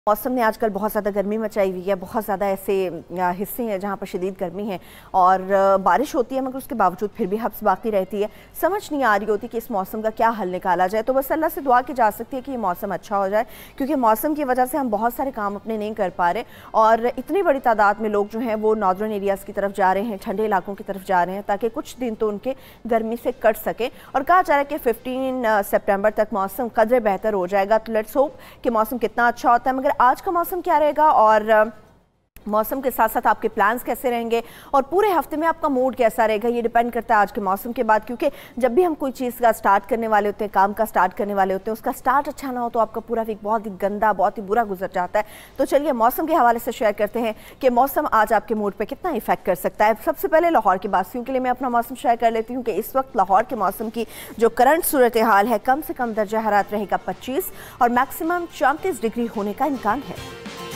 मौसम ने आजकल बहुत ज़्यादा गर्मी मचाई हुई है। बहुत ज़्यादा ऐसे हिस्से हैं जहाँ पर शदीद गर्मी है और बारिश होती है, मगर उसके बावजूद फिर भी हब्स बाकी रहती है। समझ नहीं आ रही होती कि इस मौसम का क्या हल निकाला जाए। तो बस अल्लाह से दुआ की जा सकती है कि ये मौसम अच्छा हो जाए, क्योंकि मौसम की वजह से हम बहुत सारे काम अपने नहीं कर पा रहे और इतनी बड़ी तादाद में लोग जो हैं वो नॉर्दर्न एरियाज़ की तरफ जा रहे हैं, ठंडे इलाकों की तरफ जा रहे हैं, ताकि कुछ दिन तो उनके गर्मी से कट सके। और कहा जा रहा है कि 15 सितंबर तक मौसम कदरे बेहतर हो जाएगा। तो लेट्स होप कि मौसम कितना अच्छा होता है। मगर आज का मौसम क्या रहेगा और मौसम के साथ साथ आपके प्लान्स कैसे रहेंगे और पूरे हफ्ते में आपका मूड कैसा रहेगा, ये डिपेंड करता है आज के मौसम के बाद। क्योंकि जब भी हम कोई चीज़ का स्टार्ट करने वाले होते हैं, काम का स्टार्ट करने वाले होते हैं, उसका स्टार्ट अच्छा ना हो तो आपका पूरा वीक बहुत ही गंदा, बहुत ही बुरा गुजर जाता है। तो चलिए मौसम के हवाले से शेयर करते हैं कि मौसम आज आपके मूड पर कितना इफेक्ट कर सकता है। सबसे पहले लाहौर के वासियों के लिए मैं अपना मौसम शेयर कर लेती हूँ कि इस वक्त लाहौर के मौसम की जो करंट सूरत हाल है, कम से कम दर्जा हरारत रहेगा 25 और मैक्सिमम 34 डिग्री होने का इम्कान है।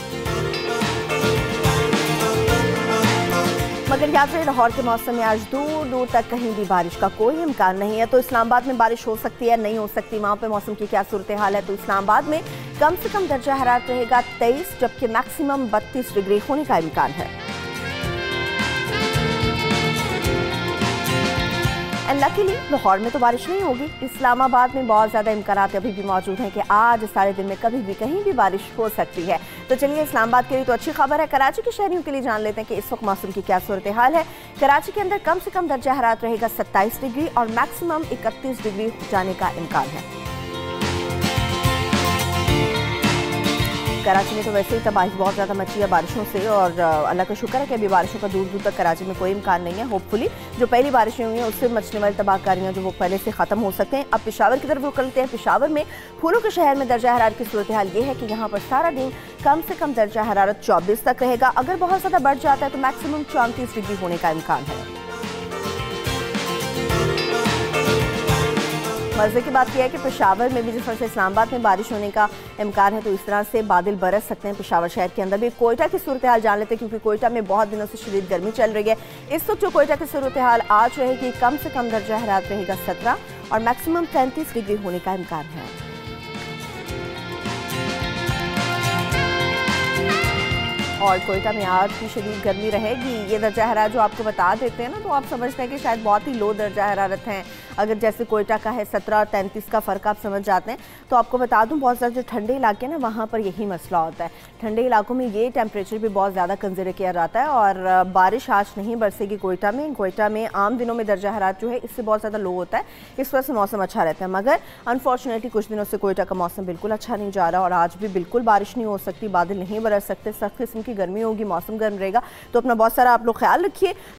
मगर याद रहे, लाहौर के मौसम में आज दूर दूर तक कहीं भी बारिश का कोई इम्कान नहीं है। तो इस्लामाबाद में बारिश हो सकती है, नहीं हो सकती, वहाँ पे मौसम की क्या सूरत हाल है। तो इस्लामाबाद में कम से कम दर्जा हरारत रहेगा 23, जबकि मैक्सिमम 32 डिग्री होने का इम्कान है। एंड लकीली लाहौर में तो बारिश नहीं होगी। इस्लामाबाद में बहुत ज़्यादा इम्कान अभी भी मौजूद हैं कि आज सारे दिन में कभी भी कहीं भी बारिश हो सकती है। तो चलिए इस्लामाबाद के लिए तो अच्छी खबर है। कराची के शहरियों के लिए जान लेते हैं कि इस वक्त मौसम की क्या सूरत हाल है। कराची के अंदर कम से कम दर्जा हरारत रहेगा 27 डिग्री और मैक्सिमम 31 डिग्री जाने का इम्कान है। कराची में तो वैसे ही तबाही बहुत ज़्यादा मची है बारिशों से और अल्लाह का शुक्र है कि अभी बारिशों का दूर दूर तक कराची में कोई इम्कान नहीं है। होपफुली जो पहली बारिशें हुई हैं उससे मचने वाली तबाहकारियाँ जो वो पहले से ख़त्म हो सकते हैं। अब पेशावर की तरफ रुख करते हैं। पेशावर में फूलों के शहर में दर्जा हरारत की सूरत हाल ये है कि यहाँ पर सारा दिन कम से कम दर्जा हरारत 24 तक रहेगा। अगर बहुत ज़्यादा बढ़ जाता है तो मैक्सिमम 34 डिग्री होने का इम्कान है। मज़े की बात यह है कि पेशावर में भी जिस तरह से इस्लामाबाद में बारिश होने का इम्कान है, तो इस तरह से बादल बरस सकते हैं पेशावर शहर के अंदर भी। कोयटा की सूरत हाल जान लेते हैं, क्योंकि कोयटा में बहुत दिनों से शदीद गर्मी चल रही है। इस वक्त जो कोयटा की सूरत हाल आज रहेगी, कम से कम दर्जा हरारत रहेगा 17 और मैक्सिमम 33 डिग्री होने का इम्कान है। और कोयटा में आज भी शदीद गर्मी रहेगी। ये दर्जा हरारत जो आपको बता देते हैं ना, तो आप समझते हैं कि शायद बहुत ही लो दर्जा हरारत हैं। अगर जैसे कोयटा का है 17 और 33 का फ़र्क आप समझ जाते हैं। तो आपको बता दूं, बहुत ज़्यादा जो ठंडे इलाके हैं ना, वहाँ पर यही मसला होता है। ठंडे इलाकों में ये टेम्परेचर भी बहुत ज़्यादा कंसिडर किया जाता है और बारिश आज नहीं बरसेगी कोयटा में। कोयटा में आम दिनों में दर्जा हरारत जो है इससे बहुत ज़्यादा लो होता है, इस वजह से मौसम अच्छा रहता है। मगर अनफॉर्चुनेटली कुछ दिनों से कोयटा का मौसम बिल्कुल अच्छा नहीं जा रहा और आज भी बिल्कुल बारिश नहीं हो सकती, बादल नहीं बरस सकते, सख्त किस्म की गर्मी होगी, मौसम गर्म रहेगा। तो अपना बहुत सारा आप लोग ख्याल रखिए।